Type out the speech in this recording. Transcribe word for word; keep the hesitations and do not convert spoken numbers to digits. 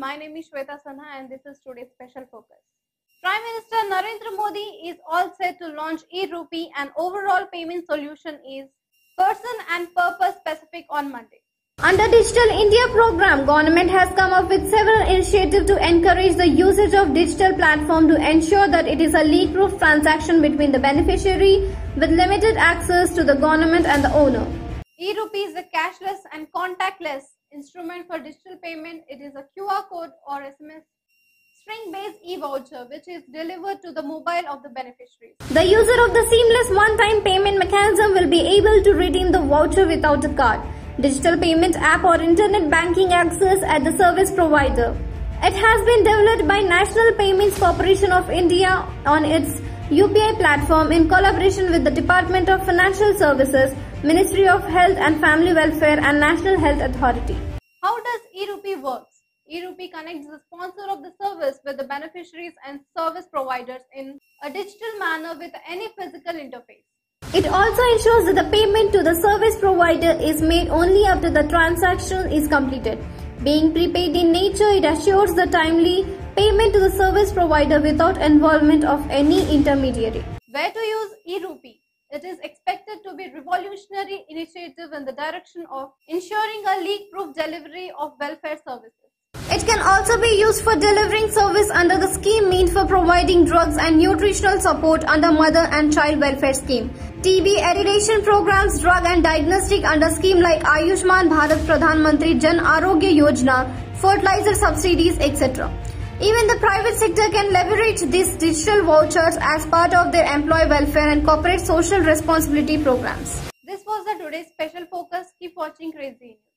My name is Shweta Sanha and this is today's special focus. Prime Minister Narendra Modi is all set to launch e-Rupee, and overall payment solution is person and purpose specific on Monday. Under Digital India program, government has come up with several initiatives to encourage the usage of digital platform to ensure that it is a leak-proof transaction between the beneficiary with limited access to the government and the owner. e-Rupee is a cashless and contactless instrument for digital payment. It is a Q R code or S M S string-based e-voucher which is delivered to the mobile of the beneficiaries. The user of the seamless one-time payment mechanism will be able to redeem the voucher without a card, digital payment app or internet banking access at the service provider. It has been developed by National Payments Corporation of India on its U P I platform in collaboration with the Department of Financial Services, Ministry of Health and Family Welfare and National Health Authority. How does e-Rupee works? e-Rupee connects the sponsor of the service with the beneficiaries and service providers in a digital manner with any physical interface. It also ensures that the payment to the service provider is made only after the transaction is completed. Being prepaid in nature, it assures the timely payment to the service provider without involvement of any intermediary. Where to use e-Rupee? It is expected to be a revolutionary initiative in the direction of ensuring a leak-proof delivery of welfare services. It can also be used for delivering service under the scheme meant for providing drugs and nutritional support under Mother and Child Welfare Scheme, T B eradication programs, drug and diagnostic under scheme like Ayushman Bharat Pradhan Mantri Jan Arogya Yojana, fertilizer subsidies, et cetera. Even the private sector can leverage these digital vouchers as part of their employee welfare and corporate social responsibility programs. This was the today's special focus. Keep watching Crazy News.